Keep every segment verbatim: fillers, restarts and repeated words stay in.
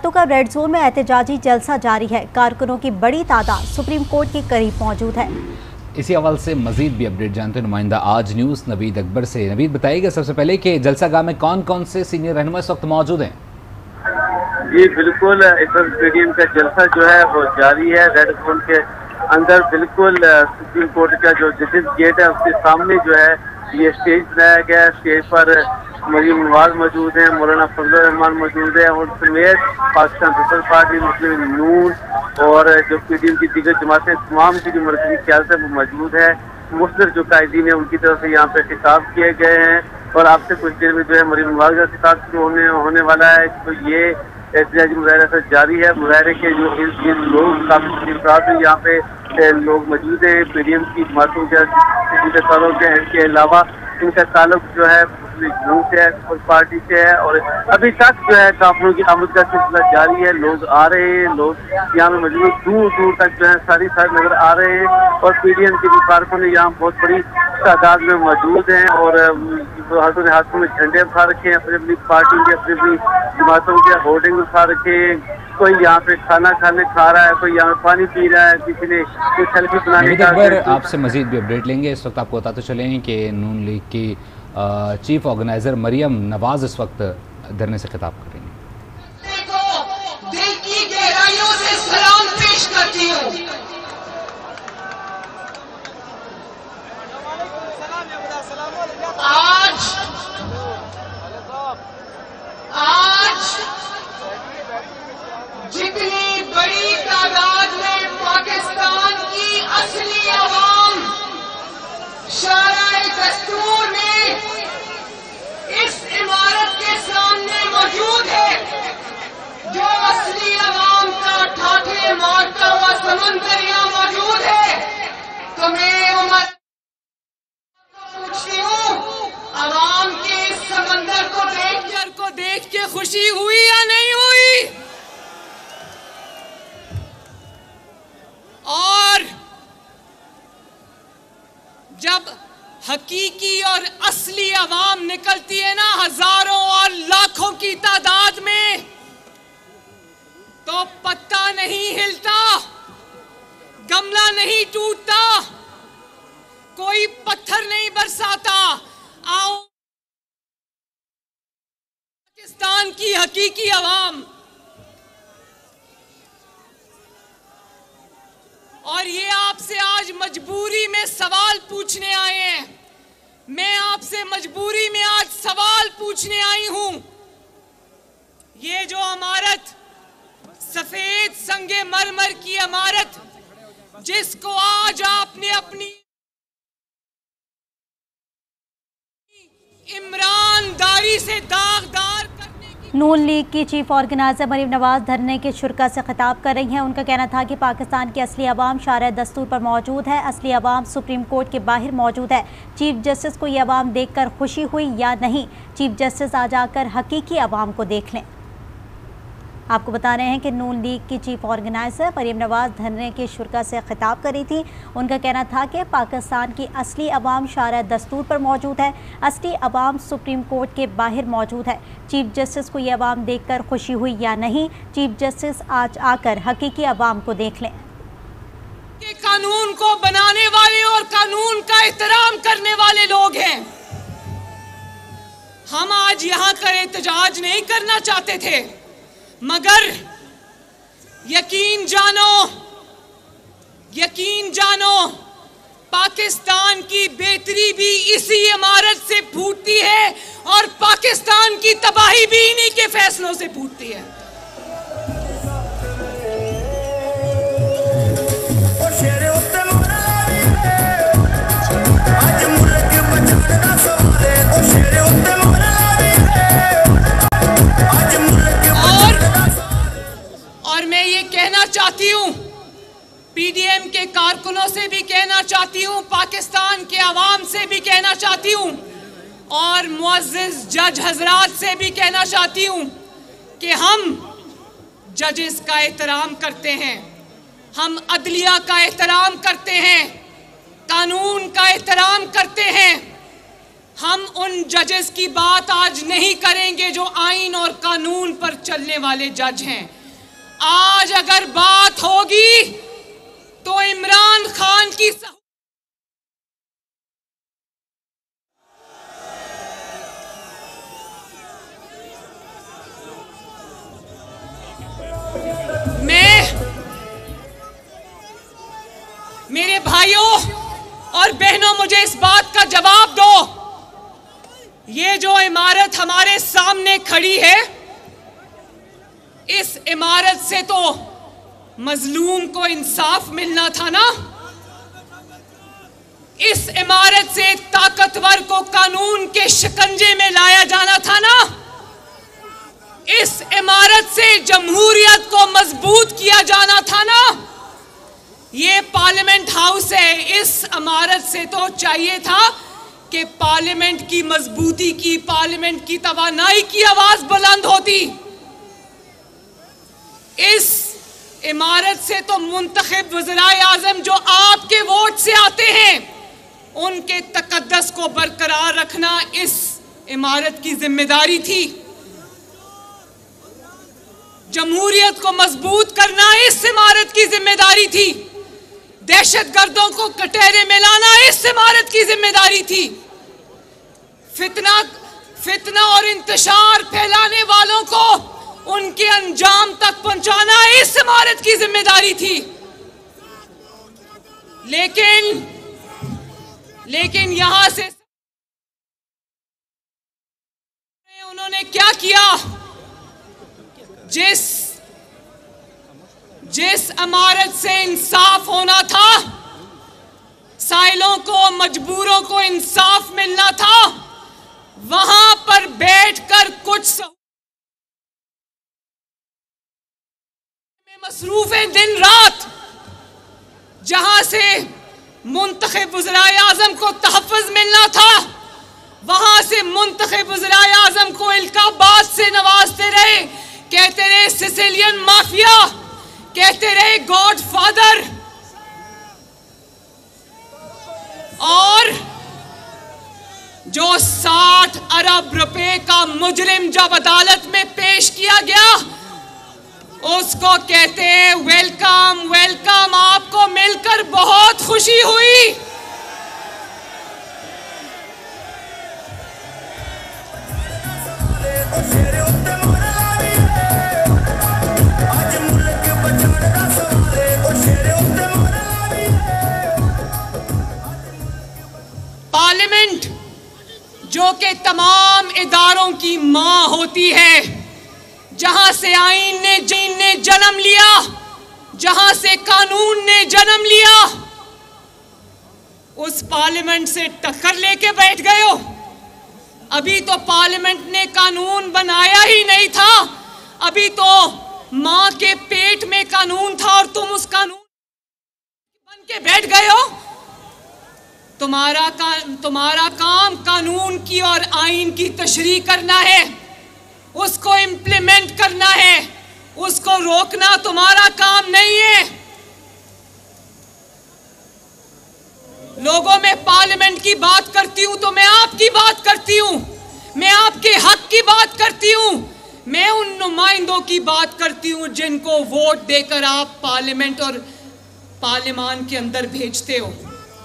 रातों का red zone में एहतजाजी जलसा जारी है। कारकुनों की बड़ी तादाद सुप्रीम कोर्ट के करीब मौजूद है। इसी हवाले से मजीद भी अपडेट जानते हैं नुमाइंदा आज न्यूज़ नवीद अकबर से। नवीद, बताइएगा सबसे पहले कि जलसा गाह में कौन कौन से सीनियर रहनुमा इस वक्त मौजूद हैं? जी बिल्कुल, इस वक्त स्टेडियम का जलसा जो है वो जारी है। रेड जोन के अंदर बिल्कुल सुप्रीम कोर्ट का जो जजेस गेट है उसके सामने जो है ये स्टेज बनाया गया है। स्टेज पर मरीम नवाज मौजूद है, मौलाना फजल रहमान मौजूद है और समेत Pakistan Peoples Party, Muslim Noon और जो पीडीएम की दीगर जमातें तमाम की जो मरकजी ख्याल से वो मौजूद है। मुख्तलिफ जो कायदीन है उनकी तरफ से यहाँ पे खिताब किए गए हैं और आपसे कुछ देर में जो है मरीम नवाज का खिताब शुरू होने होने वाला है। तो ये एहतजाजी मुजाहरा से जारी है। मुजाहरे के जो इन लोग काफी यहाँ पे लोग मौजूद हैं पीडीएम की जमातों के के इसके अलावा इनका ताल्लुक जो है मुस्लिम से है, पार्टी से है और अभी तक जो है काफिलों की आमद का सिलसिला जारी है। लोग आ रहे हैं, लोग यहाँ में मौजूद दूर दूर तक जो है सारी सारी नजर आ रहे हैं और पीडीएम के जो कारकुन यहाँ बहुत बड़ी तादाद में मौजूद हैं और हाथों ने हाथों में झंडे उठा रखे हैं, अपनी अपनी पार्टी के अपनी अपनी जमातों के होर्डिंग उठा रखे हैं। कोई यहाँ पे खाना खाने खा रहा है, कोई यहाँ पानी पी रहा है, किसी ने कोई सेल्फी बनाने का। आपसे मजीद भी अपडेट लेंगे। इस वक्त आपको बताते चलें कि नून लीग की चीफ ऑर्गेनाइजर मरियम नवाज इस वक्त धरने से खिताब कर रही हैं। दिल की गहराइयों से सलाम पेश करती हूँ। आज आज जितनी बड़ी तादाद में पाकिस्तान की असली अवाम शाराए दस्तूर में इस इमारत के सामने मौजूद है, जो असली अवाम का ठाठे मारता हुआ समंदर यहाँ मौजूद है, तो मैं उम्र पूछती हूँ, अवाम के इस समंदर को देख को देख के खुशी हुई या नहीं हुई? और जब हकीकी और असली अवाम निकलती है ना हजारों और लाखों की तादाद में, तो पत्ता नहीं हिलता, गमला नहीं टूटता, कोई पत्थर नहीं बरसाता। आओ पाकिस्तान की हकीकी अवाम, और ये आपसे आज मजबूरी में सवाल पूछने आए हैं। मैं आपसे मजबूरी में आज सवाल पूछने आई हूं। ये जो इमारत, सफेद संगे मरमर की इमारत, जिसको आज आपने अपनी ईमानदारी से दागदार नून लीग की चीफ ऑर्गेनाइजर मरीम नवाज धरने के शुरा से खिताब कर रही हैं। उनका कहना था कि पाकिस्तान की असली अवाम शारा दस्तूर पर मौजूद है, असली अवाम सुप्रीम कोर्ट के बाहर मौजूद है। चीफ जस्टिस को ये अवाम देखकर खुशी हुई या नहीं, चीफ जस्टिस आ जाकर हकीकी अवाम को देख लें। आपको बता रहे हैं कि नून लीग की चीफ ऑर्गेनाइजर मरीम नवाज धरने के शुरा से खिताब कर रही थी। उनका कहना था कि पाकिस्तान की असली अवाम शारा दस्तूर पर मौजूद है, असली अवाम सुप्रीम कोर्ट के बाहर मौजूद है। चीफ जस्टिस को ये अवाम देखकर खुशी हुई या नहीं, चीफ जस्टिस आज आकर हकीकी अवाम को देख लें। कानून को बनाने वाले और कानून का एहतराम करने वाले लोग हैं। हम आज यहाँ का एहतजाज नहीं करना चाहते थे, मगर यकीन जानो, यकीन जानो, पाकिस्तान की बेहतरी भी इसी इमारत से फूटती है और पाकिस्तान की तबाही भी इन्हीं के फैसलों से फूटती है। और मैं ये कहना चाहती हूँ, पीडीएम के कारकुनों से भी कहना चाहती हूँ, पाकिस्तान के अवाम से भी कहना चाहती हूँ और मुअज़्ज़िज़ जज हजरात से भी कहना चाहती हूँ कि हम जजेस का एहतराम करते हैं, हम अदलिया का एहतराम करते हैं, कानून का एहतराम करते हैं, हम उन जजेस की बात आज नहीं करेंगे जो आइन और कानून पर चलने वाले जज हैं। आज अगर बात होगी तो इमरान खान की मैं मेरे भाइयों और बहनों, मुझे इस बात का जवाब दो, ये जो इमारत हमारे सामने खड़ी है, इस इमारत से तो मजलूम को इंसाफ मिलना था ना। इस इमारत से ताकतवर को कानून के शिकंजे में लाया जाना था ना। इस इमारत से जमहूरियत को मजबूत किया जाना था ना। ये पार्लियामेंट हाउस है, इस इमारत से तो चाहिए था कि पार्लियामेंट की मजबूती की, पार्लियामेंट की तवानाई की आवाज बुलंद होती। इस इमारत से तो मुंतखब वज़राए आज़म जो आपके वोट से आते हैं, उनके तकद्दस को बरकरार रखना इस इमारत की जिम्मेदारी थी। जमहूरियत को मजबूत करना इस इमारत की जिम्मेदारी थी। दहशतगर्दों को कटहरे में लाना इस इमारत की जिम्मेदारी थी। फितना फितना और इंतशार फैलाने वालों को उनके अंजाम तक पहुंचाना इस इमारत की जिम्मेदारी थी। लेकिन लेकिन यहां से उन्होंने क्या किया? जिस जिस इमारत से इंसाफ होना था, साइलों को, मजबूरों को इंसाफ मिलना था, वहां पर बैठकर कुछ में मसरूफ है दिन रात। जहां से मुंतखब वज़राए आज़म को तहफ़्फ़ुज़ मिलना था, वहां से मुंतखब वज़राए आज़म को इल्काबात से नवाजते रहे, कहते रहे सिसिलियन माफिया, कहते रहे गॉड फादर। और जो साठ अरब रुपए का मुजरिम जब अदालत में पेश किया गया, उसको कहते हैं वेलकम वेलकम, आपको मिलकर बहुत खुशी हुई। पार्लियामेंट जो कि तमाम इदारों की मां होती है, जहां से आईन ने जीन ने जन्म लिया, जहां से कानून ने जन्म लिया, उस पार्लियामेंट से टक्कर लेके बैठ गए हो। अभी तो पार्लियामेंट ने कानून बनाया ही नहीं था, अभी तो मां के पेट में कानून था और तुम उस कानून बन के बैठ गए हो। तुम्हारा का, तुम्हारा काम कानून की और आइन की तशरीह करना है, उसको इम्प्लीमेंट करना है, उसको रोकना तुम्हारा काम नहीं है। लोगों में पार्लियामेंट की बात करती हूं तो मैं आपकी बात करती हूं, मैं आपके हक की बात करती हूं, मैं उन नुमाइंदों की बात करती हूं जिनको वोट देकर आप पार्लियामेंट और पार्लियामान के अंदर भेजते हो।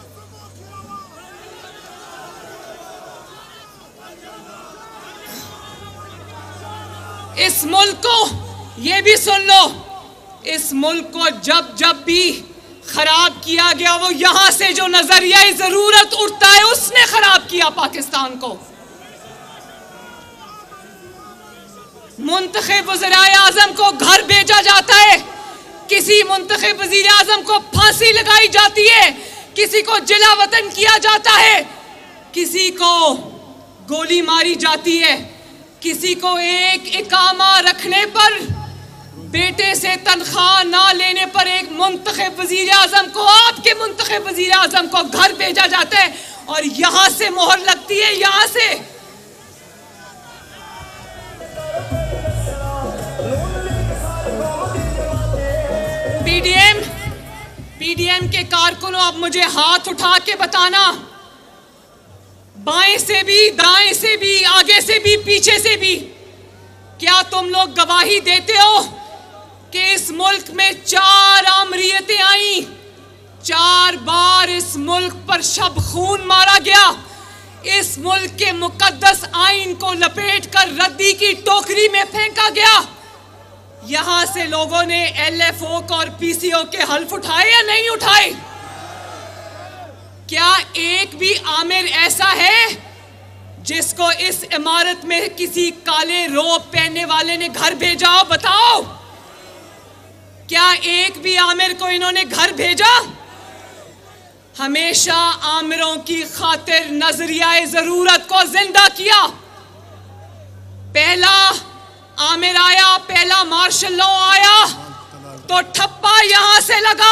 इस मुल्क को ये भी सुन लो, इस मुल्क को जब जब भी खराब किया गया, वो यहां से जो नजरिया जरूरत उठता है उसने खराब किया पाकिस्तान को। मुंतखब वज़ीर आज़म को घर भेजा जाता है, किसी मुंतखब वज़ीर आज़म को फांसी लगाई जाती है, किसी को जिला वतन किया जाता है, किसी को गोली मारी जाती है, किसी को एक इकामा रखने पर, बेटे से तनख्वाह ना लेने पर एक मुंतखब वज़ीर आज़म को, आपके मुंतखब वज़ीर आज़म को घर भेजा जाता है और यहां से मोहर लगती है। यहां से पीडीएम पीडीएम के कारकुनों, अब मुझे हाथ उठा के बताना, बाएं से भी, दाएं से भी, आगे से भी, पीछे से भी, क्या तुम लोग गवाही देते हो कि इस मुल्क में चार आमरीयतें आई, चार बार इस मुल्क पर शब खून मारा गया, इस मुल्क के मुकद्दस आइन को लपेट कर रद्दी की टोकरी में फेंका गया। यहां से लोगों ने एल एफ ओ और पी सी ओ के हल्फ उठाए या नहीं उठाए? क्या एक भी आमिर ऐसा है जिसको इस इमारत में किसी काले रोब पहनने वाले ने घर भेजा हो? बताओ, क्या एक भी आमिर को इन्होंने घर भेजा? हमेशा आमिरों की खातिर नजरिया जरूरत को जिंदा किया। पहला आमिर आया, पहला मार्शल लॉ आया तो ठप्पा यहां से लगा।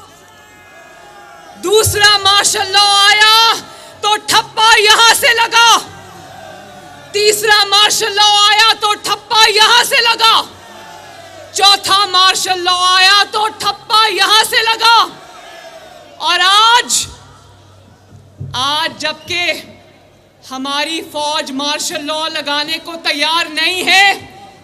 दूसरा मार्शल लॉ आया तो ठप्पा यहां से लगा। तीसरा मार्शल लॉ आया तो ठप्पा यहां से लगा। चौथा मार्शल लॉ आया तो ठप्पा यहां से लगा। और आज आज जबकि हमारी फौज मार्शल लॉ लगाने को तैयार नहीं है,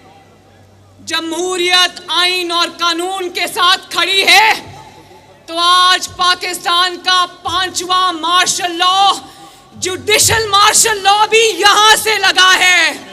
जमहूरियत आइन और कानून के साथ खड़ी है, तो आज पाकिस्तान का पांचवा martial law, judicial martial law भी यहां से लगा है।